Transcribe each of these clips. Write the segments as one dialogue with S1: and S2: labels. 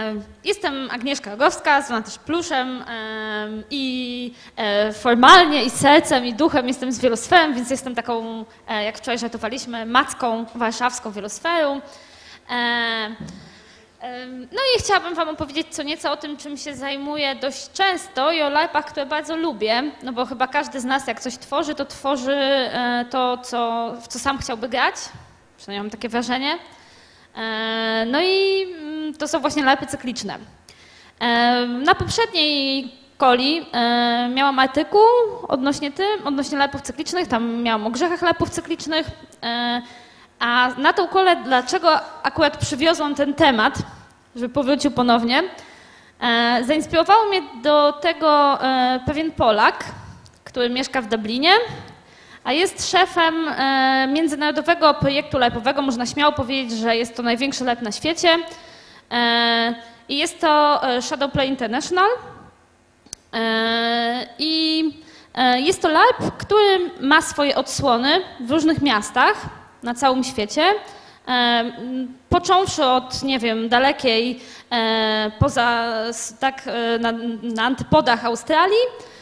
S1: Jestem Agnieszka Rogowska, zwana też Pluszem i formalnie i sercem i duchem jestem z Wielosferem, więc jestem taką, jak wczoraj żartowaliśmy, macką warszawską Wielosferu. No i chciałabym wam opowiedzieć co nieco o tym, czym się zajmuję dość często i o LARPach, które bardzo lubię, no bo chyba każdy z nas jak coś tworzy, to tworzy to, w co sam chciałby grać, przynajmniej mam takie wrażenie. No i to są właśnie LARPy cykliczne. Na poprzedniej coli miałam artykuł odnośnie LARPów cyklicznych, tam miałam o grzechach LARPów cyklicznych, a na tą kolę dlaczego akurat przywiozłam ten temat, żeby powrócił ponownie, zainspirowało mnie do tego pewien Polak, który mieszka w Dublinie, a jest szefem międzynarodowego projektu LARPowego. Można śmiało powiedzieć, że jest to największy LARP na świecie. I jest to Shadowplay International. I jest to LARP, który ma swoje odsłony w różnych miastach na całym świecie. Począwszy od, nie wiem, dalekiej, na antypodach Australii,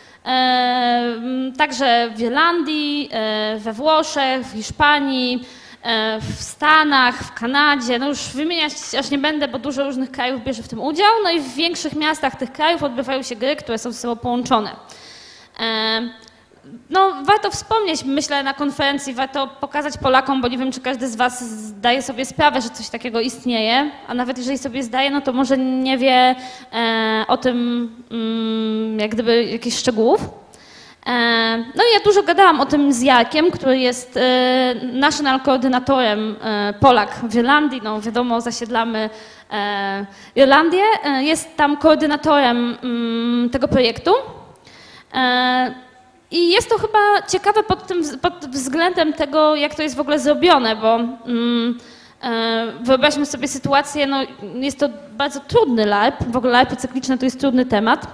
S1: także w Irlandii, we Włoszech, w Hiszpanii, w Stanach, w Kanadzie, no już wymieniać aż nie będę, bo dużo różnych krajów bierze w tym udział, no i w większych miastach tych krajów odbywają się gry, które są ze sobą połączone. No, warto wspomnieć, myślę, na konferencji, warto pokazać Polakom, bo nie wiem, czy każdy z was zdaje sobie sprawę, że coś takiego istnieje, a nawet jeżeli sobie zdaje, no to może nie wie o tym jak gdyby jakichś szczegółów. No i ja dużo gadałam o tym z Jarkiem, który jest national koordynatorem Polak w Irlandii, no wiadomo, zasiedlamy Irlandię, jest tam koordynatorem tego projektu. I jest to chyba ciekawe pod względem tego, jak to jest w ogóle zrobione, bo wyobraźmy sobie sytuację, no jest to bardzo trudny LARP, w ogóle LARPy cykliczne to jest trudny temat,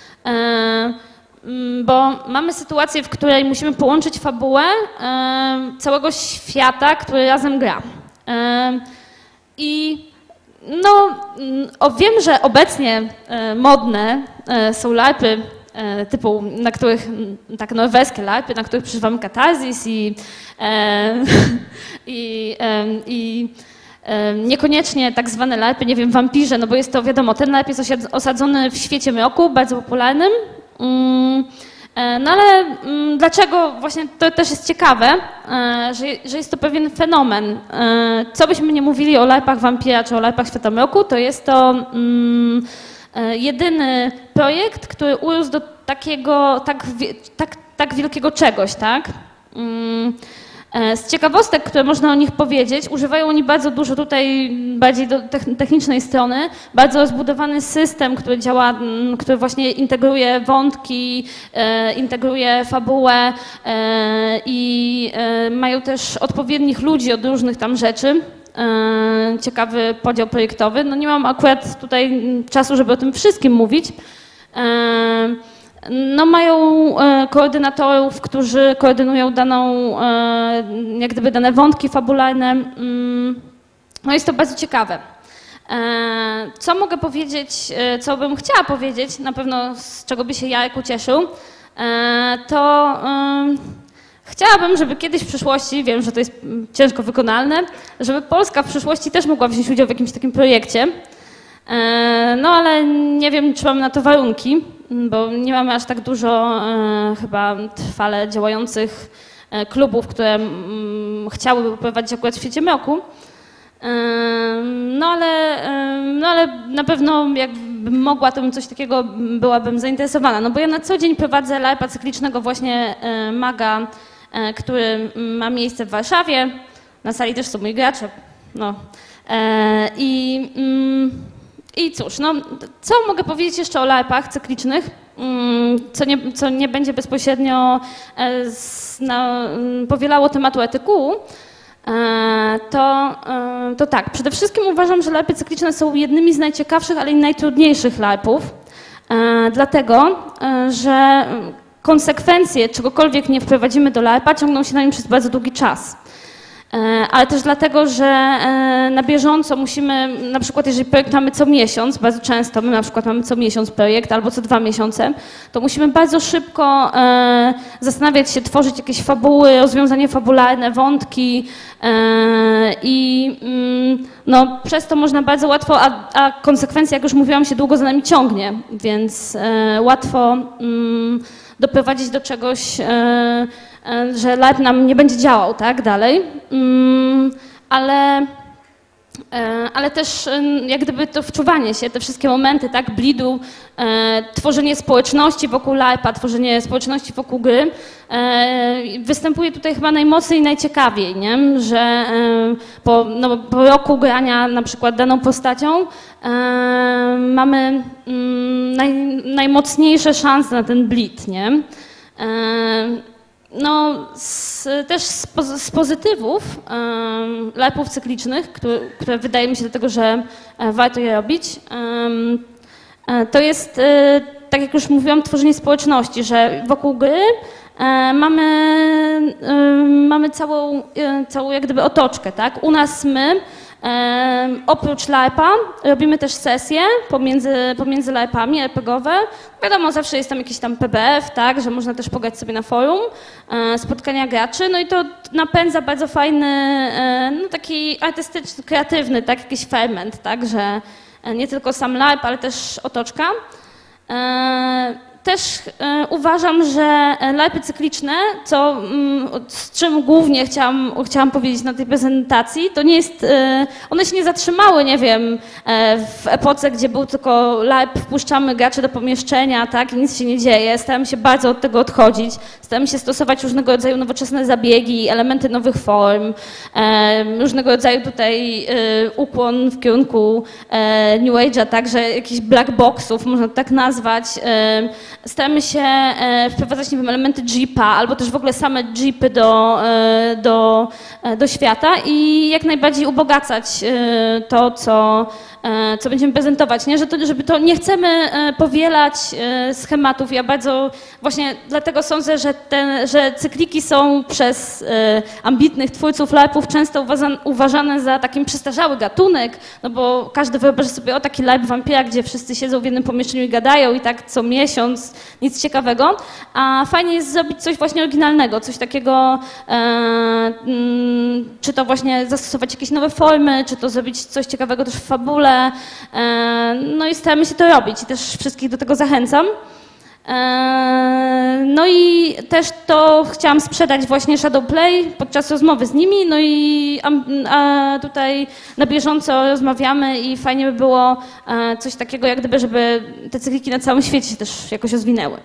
S1: bo mamy sytuację, w której musimy połączyć fabułę całego świata, który razem gra. I no, wiem, że obecnie modne są LARPy typu, na których, tak norweskie LARPy, na których przeżywamy katarzis i niekoniecznie tak zwane LARPy, nie wiem, wampirze, no bo jest to, wiadomo, ten LARP jest osadzony w świecie mroku, bardzo popularnym. No ale dlaczego właśnie to też jest ciekawe, że jest to pewien fenomen. Co byśmy nie mówili o LARPach wampira czy o LARPach świata mroku, to jest to jedyny projekt, który urósł do takiego, tak wielkiego czegoś, tak? Z ciekawostek, które można o nich powiedzieć, używają oni bardzo dużo tutaj bardziej do technicznej strony, bardzo rozbudowany system, który działa, który właśnie integruje wątki, integruje fabułę i mają też odpowiednich ludzi od różnych tam rzeczy. Ciekawy podział projektowy. No nie mam akurat tutaj czasu, żeby o tym wszystkim mówić. No mają koordynatorów, którzy koordynują jak gdyby dane wątki fabularne. No jest to bardzo ciekawe. Co mogę powiedzieć, co bym chciała powiedzieć, na pewno z czego by się Jarek ucieszył, to chciałabym, żeby kiedyś w przyszłości, wiem, że to jest ciężko wykonalne, żeby Polska w przyszłości też mogła wziąć udział w jakimś takim projekcie. No ale nie wiem, czy mamy na to warunki, bo nie mamy aż tak dużo chyba trwale działających klubów, które chciałyby prowadzić akurat w świecie mroku. No ale na pewno jakbym mogła, to bym coś takiego byłabym zainteresowana. No bo ja na co dzień prowadzę LARPa cyklicznego właśnie MAGA, który ma miejsce w Warszawie. Na sali też są moi gracze. No. I cóż, no, co mogę powiedzieć jeszcze o LARPach cyklicznych, co nie będzie bezpośrednio powielało tematu artykułu, to tak, przede wszystkim uważam, że LARPy cykliczne są jednymi z najciekawszych, ale i najtrudniejszych LARPów, dlatego, że konsekwencje czegokolwiek nie wprowadzimy do LARPa ciągną się na nim przez bardzo długi czas. ale też dlatego, że na bieżąco musimy, na przykład jeżeli projekt mamy co miesiąc, bardzo często my na przykład mamy co miesiąc projekt albo co 2 miesiące, to musimy bardzo szybko zastanawiać się, tworzyć jakieś fabuły, rozwiązanie fabularne, wątki i no, przez to można bardzo łatwo, a konsekwencja, jak już mówiłam, się długo za nami ciągnie, więc łatwo doprowadzić do czegoś, że live nam nie będzie działał, tak, dalej, ale też jak gdyby to wczuwanie się, te wszystkie momenty, tak, bleedu, tworzenie społeczności wokół live'a, tworzenie społeczności wokół gry, występuje tutaj chyba najmocniej i najciekawiej, nie? Że po roku grania na przykład daną postacią mamy najmocniejsze szanse na ten bleed, nie? No, też z pozytywów live'ów cyklicznych, które wydaje mi się do tego, że warto je robić, to jest, tak jak już mówiłam, tworzenie społeczności, że wokół gry mamy całą jak gdyby otoczkę, tak? U nas my oprócz live'a robimy też sesje pomiędzy live'ami RPG-owe. Wiadomo, zawsze jest tam jakiś tam PBF, tak, że można też pograć sobie na forum, spotkania graczy, no i to napędza bardzo fajny, no taki artystyczny, kreatywny, tak, jakiś ferment, tak, że nie tylko sam live, ale też otoczka. Też uważam, że live'y cykliczne, z czym głównie chciałam powiedzieć na tej prezentacji, to nie jest, one się nie zatrzymały, nie wiem, w epoce, gdzie był tylko live, wpuszczamy graczy do pomieszczenia, tak, i nic się nie dzieje. Staramy się bardzo od tego odchodzić, staramy się stosować różnego rodzaju nowoczesne zabiegi, elementy nowych form, różnego rodzaju tutaj ukłon w kierunku New Age'a, także jakichś black boxów, można to tak nazwać. Staramy się wprowadzać, nie wiem, elementy jeepa, albo też w ogóle same jeepy do świata i jak najbardziej ubogacać to, co będziemy prezentować, nie? Żeby to nie chcemy powielać schematów. Ja bardzo właśnie dlatego sądzę, że cykliki są przez ambitnych twórców live'ów często uważane za taki przestarzały gatunek, no bo każdy wyobraży sobie taki live wampira, gdzie wszyscy siedzą w jednym pomieszczeniu i gadają i tak co miesiąc, nic ciekawego, a fajnie jest zrobić coś właśnie oryginalnego, coś takiego, czy to właśnie zastosować jakieś nowe formy, czy to zrobić coś ciekawego też w fabule. No i staramy się to robić i też wszystkich do tego zachęcam. No i też to chciałam sprzedać właśnie Shadowplay podczas rozmowy z nimi, no i tutaj na bieżąco rozmawiamy i fajnie by było coś takiego, jak gdyby, żeby te cykliki na całym świecie się też jakoś rozwinęły.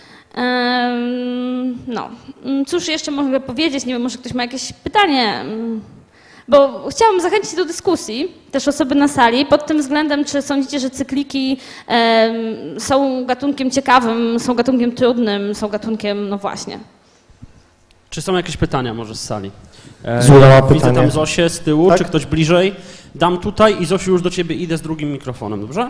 S1: No, cóż jeszcze mogę powiedzieć, nie wiem, może ktoś ma jakieś pytanie? Bo chciałam zachęcić do dyskusji, też osoby na sali, pod tym względem, czy sądzicie, że cykliki są gatunkiem ciekawym, są gatunkiem trudnym, są gatunkiem, no właśnie.
S2: Czy są jakieś pytania może z sali?
S3: Widzę
S2: tam Zosię z tyłu,
S3: tak?
S2: Czy ktoś bliżej? Dam tutaj i Zosiu już do ciebie idę z drugim mikrofonem, dobrze?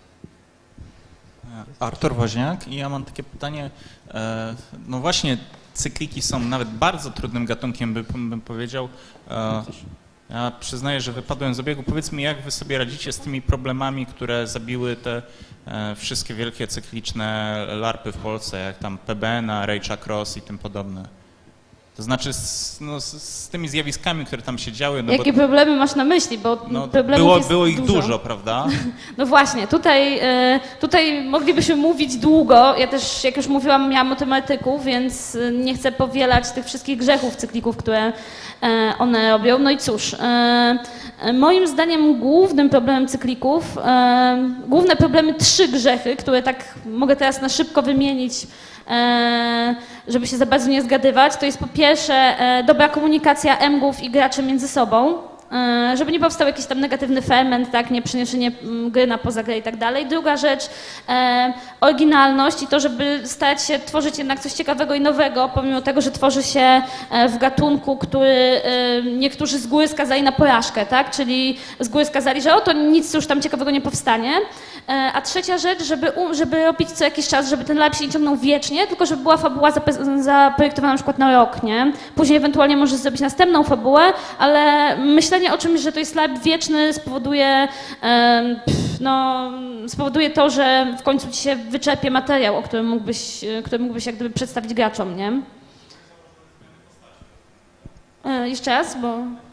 S4: Artur Woźniak i ja mam takie pytanie, no właśnie cykliki są nawet bardzo trudnym gatunkiem, bym powiedział. Ja przyznaję, że wypadłem z obiegu. Powiedz mi, jak wy sobie radzicie z tymi problemami, które zabiły te wszystkie wielkie cykliczne larpy w Polsce, jak tam PBN, Rage Across i tym podobne. To znaczy z tymi zjawiskami, które tam się działy. No
S1: jakie problemy masz na myśli? Bo problemów
S4: było ich dużo, prawda?
S1: No właśnie, tutaj moglibyśmy mówić długo. Ja też, jak już mówiłam, miałam matematyków, więc nie chcę powielać tych wszystkich grzechów cyklików, które one robią. No i cóż, moim zdaniem głównym problemem cyklików, główne problemy, 3 grzechy, które tak mogę teraz na szybko wymienić, żeby się za bardzo nie zgadywać, to jest po pierwsze dobra komunikacja MG-ów i graczy między sobą, żeby nie powstał jakiś tam negatywny ferment, tak, nie przeniesienie gry na poza grę i tak dalej. Druga rzecz, oryginalność i to, żeby starać się tworzyć jednak coś ciekawego i nowego, pomimo tego, że tworzy się w gatunku, który niektórzy z góry skazali na porażkę, tak, czyli z góry skazali, że to nic już tam ciekawego nie powstanie. A trzecia rzecz, żeby robić co jakiś czas, żeby ten live się nie ciągnął wiecznie, tylko żeby była fabuła zaprojektowana na przykład na rok, nie? Później ewentualnie możesz zrobić następną fabułę, ale myślenie o czymś, że to jest live wieczny spowoduje to, że w końcu ci się wyczerpie materiał, o którym mógłbyś jak gdyby przedstawić graczom, nie? Jeszcze raz, bo...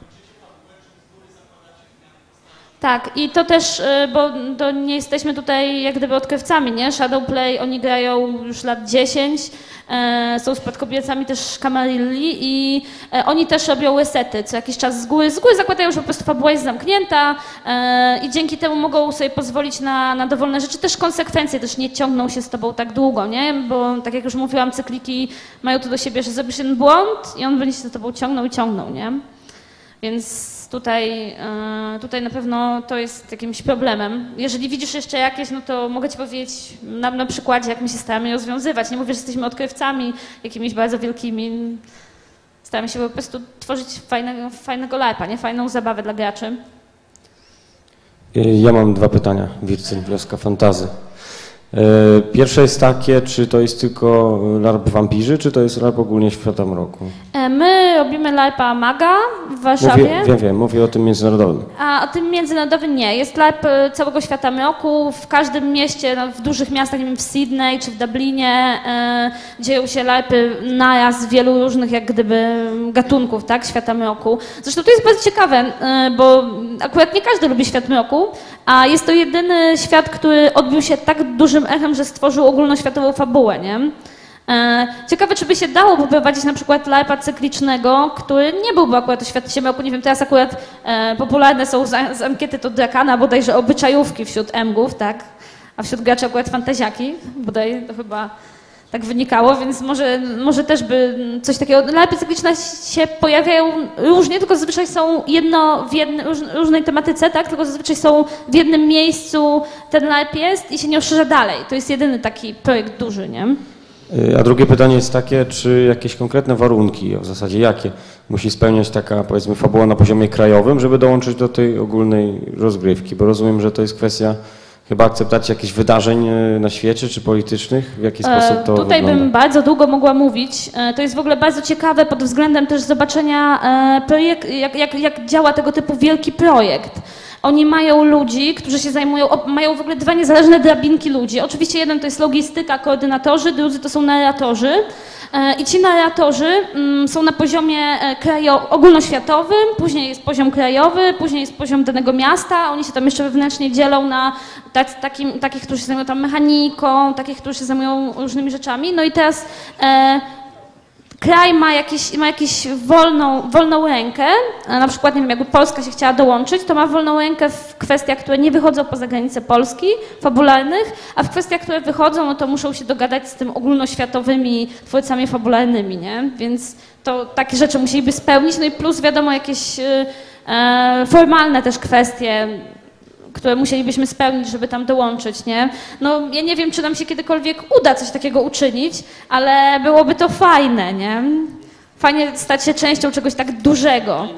S1: Tak, i to też, bo nie jesteśmy tutaj jak gdyby odkrywcami, nie? Shadowplay, oni grają już lat 10, są spadkobiercami też Camarilli i oni też robią resety co jakiś czas z góry zakładają, że po prostu fabuła jest zamknięta i dzięki temu mogą sobie pozwolić na dowolne rzeczy, też konsekwencje też nie ciągną się z tobą tak długo, nie? Bo tak jak już mówiłam, cykliki mają to do siebie, że zrobisz jeden błąd i on będzie się za tobą ciągnął, nie? Więc tutaj na pewno to jest jakimś problemem. Jeżeli widzisz jeszcze jakieś, no to mogę ci powiedzieć na przykładzie, jak my się staramy rozwiązywać. Nie mówię, że jesteśmy odkrywcami jakimiś bardzo wielkimi. Staramy się po prostu tworzyć fajnego live'a, nie? Fajną zabawę dla graczy.
S3: Ja mam 2 pytania, Wircyn, Wioska Fantazy. Pierwsze jest takie, czy to jest tylko LARP Wampirzy, czy to jest LARP ogólnie Świata Mroku?
S1: My robimy LARPa Maga w Warszawie.
S3: Wiem, mówię o tym międzynarodowym.
S1: A o tym międzynarodowym nie. Jest LARP całego Świata Mroku. W każdym mieście, w dużych miastach, nie wiem, w Sydney czy w Dublinie dzieją się LARPy naraz wielu różnych jak gdyby gatunków, tak, Świata Mroku. Zresztą to jest bardzo ciekawe, bo akurat nie każdy lubi Świat Mroku, a jest to jedyny świat, który odbił się tak dużym echem, że stworzył ogólnoświatową fabułę, nie? Ciekawe, czy by się dało poprowadzić na przykład LARPa cyklicznego, który nie byłby akurat o Świecie Mroku. Nie wiem, teraz akurat popularne są z ankiety to Drakana, bodajże obyczajówki wśród MGów, tak? A wśród graczy akurat fantaziaki, bodaj to chyba tak wynikało, więc może też by coś takiego... LARPy cykliczne się pojawiają różnie, tylko zazwyczaj są różnej tematyce, tak? Tylko zazwyczaj są w jednym miejscu, ten LARP jest i się nie rozszerza dalej. To jest jedyny taki projekt duży, nie?
S3: A drugie pytanie jest takie, czy jakieś konkretne warunki, w zasadzie jakie, musi spełniać taka, powiedzmy, fabuła na poziomie krajowym, żeby dołączyć do tej ogólnej rozgrywki, bo rozumiem, że to jest kwestia chyba akceptacji jakichś wydarzeń na świecie czy politycznych, w jaki sposób to
S1: Tutaj
S3: wygląda?
S1: bym bardzo długo mogła mówić. To jest w ogóle bardzo ciekawe pod względem też zobaczenia jak działa tego typu wielki projekt. Oni mają ludzi, którzy się zajmują, mają w ogóle 2 niezależne drabinki ludzi. Oczywiście jeden to jest logistyka, koordynatorzy, drudzy to są narratorzy. I ci narratorzy są na poziomie ogólnoświatowym, później jest poziom krajowy, później jest poziom danego miasta. Oni się tam jeszcze wewnętrznie dzielą na takich, którzy się zajmują tam mechaniką, takich, którzy się zajmują różnymi rzeczami. No i teraz kraj ma jakąś wolną rękę, na przykład nie wiem, jakby Polska się chciała dołączyć, to ma wolną rękę w kwestiach, które nie wychodzą poza granice Polski, fabularnych, a w kwestiach, które wychodzą, no to muszą się dogadać z tym ogólnoświatowymi twórcami fabularnymi, nie? Więc to takie rzeczy musieliby spełnić, no i plus wiadomo jakieś formalne też kwestie, które musielibyśmy spełnić, żeby tam dołączyć, nie? No ja nie wiem, czy nam się kiedykolwiek uda coś takiego uczynić, ale byłoby to fajne, nie? Fajnie stać się częścią czegoś tak dużego.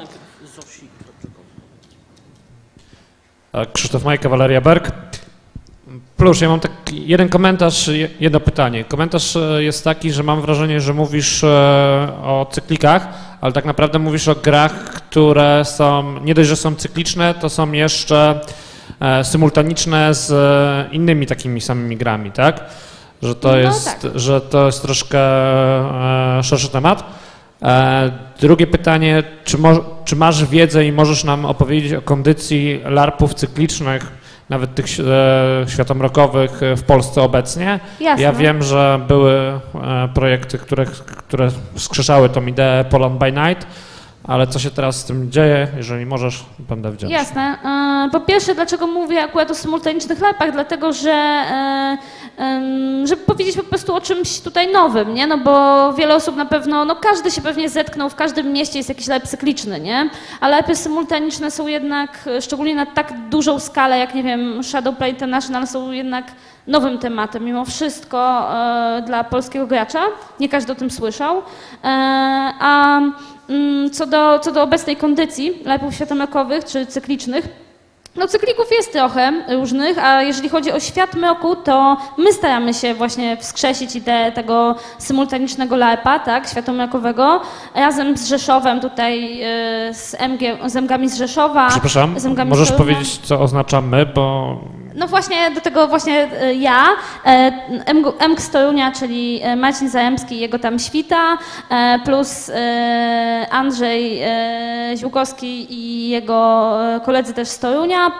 S5: Krzysztof Majka, Waleria Berg. Plus, ja mam taki jeden komentarz, jedno pytanie. Komentarz jest taki, że mam wrażenie, że mówisz o cyklikach, ale tak naprawdę mówisz o grach, które są, nie dość, że są cykliczne, to są jeszcze symultaniczne z innymi takimi samymi grami, tak? Że to jest, tak. Że to jest troszkę szerszy temat. Drugie pytanie, czy masz wiedzę i możesz nam opowiedzieć o kondycji LARPów cyklicznych, nawet tych światomrokowych w Polsce obecnie?
S1: Jasne.
S5: Ja wiem, że były projekty, które wskrzeszały tą ideę Poland by Night, ale co się teraz z tym dzieje, jeżeli możesz, będę wdzięczny.
S1: Jasne. Po pierwsze, dlaczego mówię akurat o symultanicznych LARPach? Dlatego, że żeby powiedzieć po prostu o czymś tutaj nowym, nie? No bo wiele osób na pewno, no każdy się pewnie zetknął, w każdym mieście jest jakiś LARP cykliczny, nie? A LARPy symultaniczne są jednak, szczególnie na tak dużą skalę, jak nie wiem, Shadowplay International, są jednak nowym tematem, mimo wszystko dla polskiego gracza. Nie każdy o tym słyszał. A co do obecnej kondycji LARPów światomekowych czy cyklicznych, no cyklików jest trochę różnych, a jeżeli chodzi o świat mroku, to my staramy się właśnie wskrzesić ideę tego symultanicznego LARPa, tak, światomrokowego, razem z Rzeszowem tutaj, z MG-ami z Rzeszowa.
S5: Przepraszam, możesz powiedzieć, co oznacza my, bo...
S1: No właśnie do tego właśnie ja, MG z Torunia, czyli Marcin Zaremski i jego tam świta, plus Andrzej Ziółkowski i jego koledzy też z Torunia,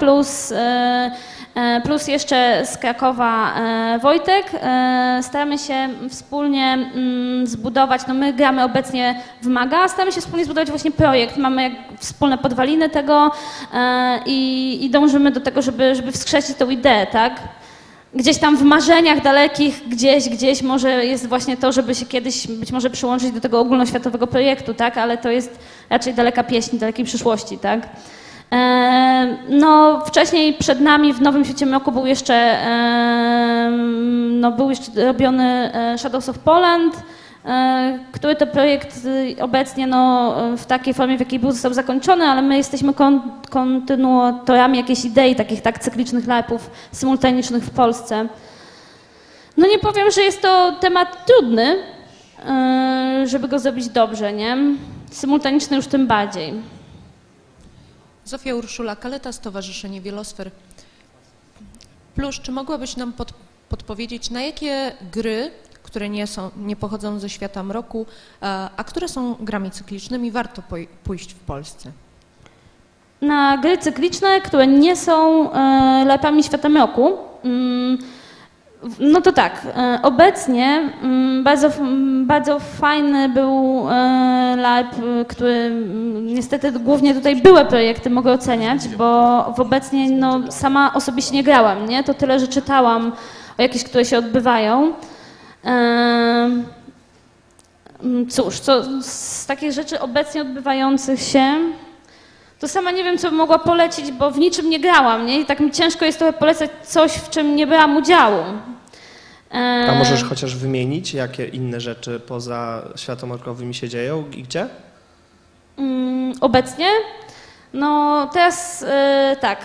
S1: plus jeszcze z Krakowa Wojtek. Staramy się wspólnie zbudować, no my gramy obecnie w MAGA, staramy się wspólnie zbudować właśnie projekt, mamy wspólne podwaliny tego i dążymy do tego, żeby wskrzesić tą ideę, tak? Gdzieś tam w marzeniach dalekich, gdzieś może jest właśnie to, żeby się kiedyś być może przyłączyć do tego ogólnoświatowego projektu, tak? Ale to jest raczej daleka pieśń, dalekiej przyszłości, tak? No, wcześniej przed nami w Nowym Świecie Mroku był jeszcze robiony Shadows of Poland, który to projekt obecnie no, w takiej formie, w jakiej był, został zakończony, ale my jesteśmy kontynuatorami jakiejś idei takich tak cyklicznych LARPów symultanicznych w Polsce. No nie powiem, że jest to temat trudny, żeby go zrobić dobrze, nie? Symultaniczny już tym bardziej.
S6: Zofia Urszula Kaleta, Stowarzyszenie Wielosfer. Plusz, czy mogłabyś nam podpowiedzieć, na jakie gry, które nie pochodzą ze świata mroku, a które są grami cyklicznymi, warto pójść w Polsce?
S1: Na gry cykliczne, które nie są LARPami świata mroku, no to tak, obecnie bardzo fajny był LARP, który niestety głównie tutaj były projekty, mogę oceniać, bo obecnie no, sama osobiście nie grałam, nie? To tyle, że czytałam o jakichś, które się odbywają. Cóż, co z takich rzeczy obecnie odbywających się, to sama nie wiem, co bym mogła polecić, bo w niczym nie grałam, nie? I tak mi ciężko jest trochę polecać coś, w czym nie brałam udziału.
S7: A możesz chociaż wymienić, jakie inne rzeczy poza światomrokowymi się dzieją i gdzie?
S1: Obecnie? No teraz tak,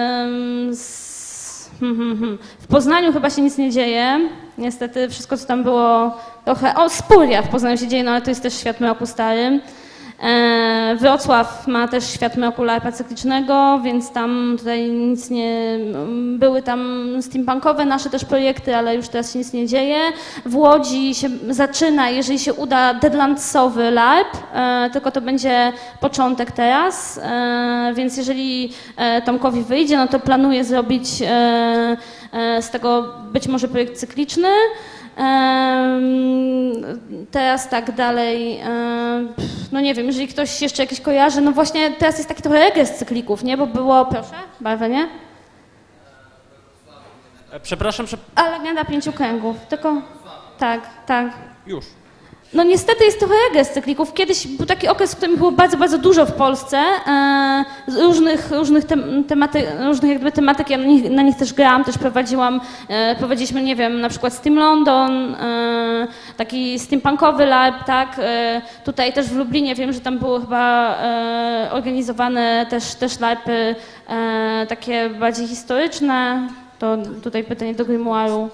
S1: w Poznaniu chyba się nic nie dzieje. Niestety wszystko, co tam było trochę... O, Spória w Poznaniu się dzieje, no ale to jest też świat mroku stary. Wrocław ma też świat mroku LARPa cyklicznego, więc tam tutaj nic nie... Były tam steampunkowe nasze też projekty, ale już teraz się nic nie dzieje. W Łodzi się zaczyna, jeżeli się uda, deadlandsowy LARP, tylko to będzie początek teraz, więc jeżeli Tomkowi wyjdzie, no to planuję zrobić z tego być może projekt cykliczny. Teraz tak dalej, no nie wiem, jeżeli ktoś jeszcze jakiś kojarzy, no właśnie teraz jest taki trochę regres cyklików, nie? Bo było, proszę, barwę, nie?
S2: Przepraszam,
S1: Ale legenda 5 kręgów, tylko tak.
S2: Już.
S1: No niestety jest trochę regres cyklików. Kiedyś był taki okres, w którym było bardzo, bardzo dużo w Polsce różnych tematyk. Ja na nich też grałam, też prowadziliśmy, nie wiem, na przykład Steam London, taki steampunkowy LARP, tak. Tutaj też w Lublinie wiem, że tam były chyba organizowane też LARPy takie bardziej historyczne. To tutaj pytanie do Grimoire'u.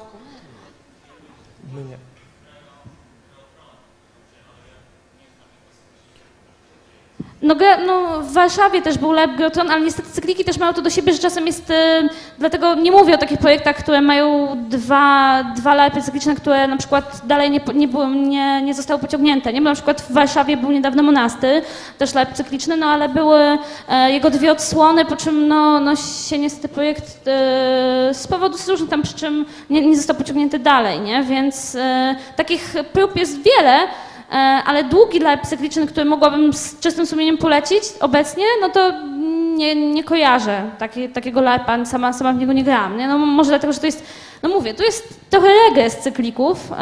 S1: No w Warszawie też był LARP Grotron, ale niestety cykliki też mają to do siebie, że czasem jest, dlatego nie mówię o takich projektach, które mają dwa LARPy cykliczne, które na przykład dalej nie zostały pociągnięte, nie? Bo na przykład w Warszawie był niedawno Monastyr, też LARP cykliczny, no ale były jego dwie odsłony, po czym no się niestety projekt z powodów różnych tam przyczyn nie został pociągnięty dalej, nie? Więc takich prób jest wiele. ale długi LARP cykliczny, który mogłabym z czystym sumieniem polecić obecnie, no to nie kojarzę takiego LARPa, sama w niego nie grałam. Nie? No może dlatego, że to jest, no mówię, to jest trochę regres cyklików.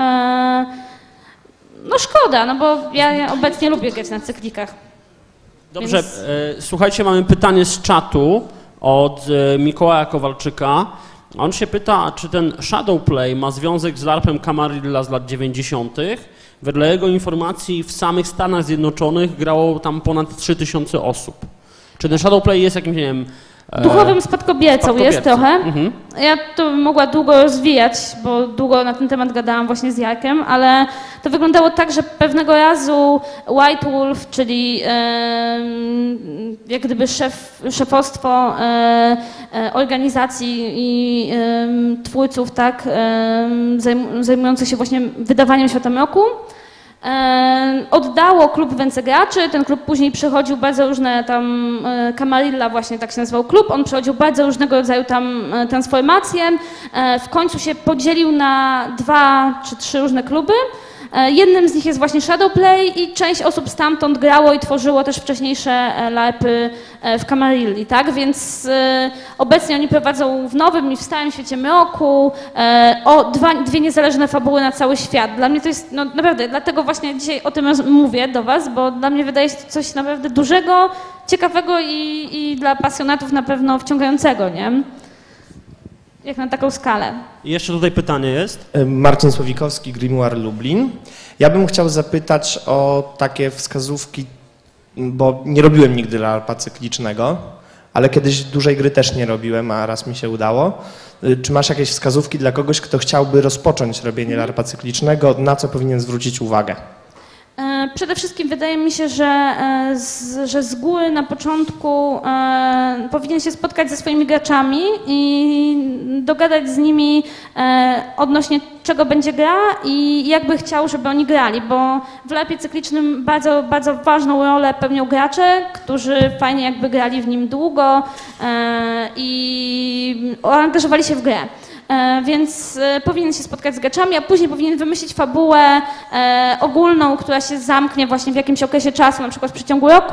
S1: No szkoda, no bo ja obecnie lubię grać na cyklikach.
S2: Dobrze,
S1: Więc...
S2: słuchajcie, mamy pytanie z czatu od Mikołaja Kowalczyka. On się pyta, czy ten Shadowplay ma związek z LARPem Camarilla z lat 90. Wedle jego informacji w samych Stanach Zjednoczonych grało tam ponad 3000 osób. Czy ten Shadowplay jest jakimś, nie wiem...
S1: Duchowym spadkobiercą jest trochę.
S2: Mhm.
S1: Ja to bym mogła długo rozwijać, bo długo na ten temat gadałam właśnie z Jarkiem, ale to wyglądało tak, że pewnego razu White Wolf, czyli jak gdyby szefostwo organizacji i twórców, tak, zajmujących się właśnie wydawaniem Światomroku, oddało klub w ręce graczy. Ten klub później przechodził bardzo różne tam, Camarilla właśnie tak się nazywał klub, on przechodził bardzo różnego rodzaju tam transformacje. W końcu się podzielił na 2 czy 3 różne kluby. Jednym z nich jest właśnie Shadowplay i część osób stamtąd grało i tworzyło też wcześniejsze LARPy w Camarilli, tak? Więc obecnie oni prowadzą w nowym i w starym świecie mroku dwie niezależne fabuły na cały świat. Dla mnie to jest, no naprawdę, dlatego właśnie dzisiaj o tym mówię do was, bo dla mnie wydaje się to coś naprawdę dużego, ciekawego i dla pasjonatów na pewno wciągającego, nie? Jak na taką skalę.
S2: I jeszcze tutaj pytanie jest.
S7: Marcin Słowikowski, Grimoire Lublin. Ja bym chciał zapytać o takie wskazówki, bo nie robiłem nigdy LARPa cyklicznego, ale kiedyś dużej gry też nie robiłem, a raz mi się udało. Czy masz jakieś wskazówki dla kogoś, kto chciałby rozpocząć robienie LARPa cyklicznego, na co powinien zwrócić uwagę?
S1: Przede wszystkim wydaje mi się, że z góry na początku powinien się spotkać ze swoimi graczami i dogadać z nimi odnośnie czego będzie gra i jakby chciał, żeby oni grali, bo w LARPie cyklicznym bardzo, bardzo ważną rolę pełnią gracze, którzy fajnie jakby grali w nim długo i angażowali się w grę. Więc powinien się spotkać z graczami, a później powinien wymyślić fabułę ogólną, która się zamknie właśnie w jakimś okresie czasu, na przykład w przeciągu roku.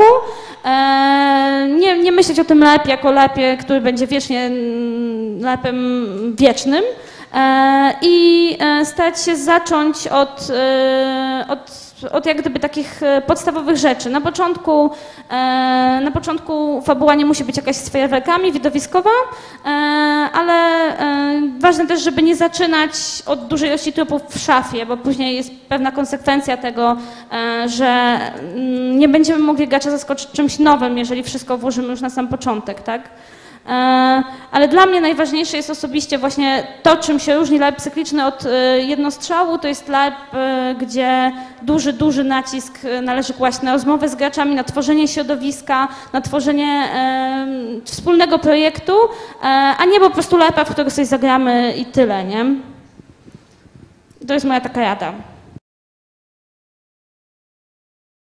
S1: Nie myśleć o tym LARPie jako LARPie, który będzie wiecznie LARPem wiecznym i starać się zacząć od jak gdyby takich podstawowych rzeczy. Na początku fabuła nie musi być jakaś z fajerwerkami, widowiskowa, ale ważne też, żeby nie zaczynać od dużej ilości trupów w szafie, bo później jest pewna konsekwencja tego, że nie będziemy mogli gracza zaskoczyć czymś nowym, jeżeli wszystko włożymy już na sam początek, tak? Ale dla mnie najważniejsze jest osobiście właśnie to, czym się różni LARP cykliczny od jednostrzału. To jest LARP, gdzie duży nacisk należy kłaść na rozmowę z graczami, na tworzenie środowiska, na tworzenie wspólnego projektu, a nie po prostu LARPa, w którego sobie zagramy i tyle, nie? To jest moja taka rada.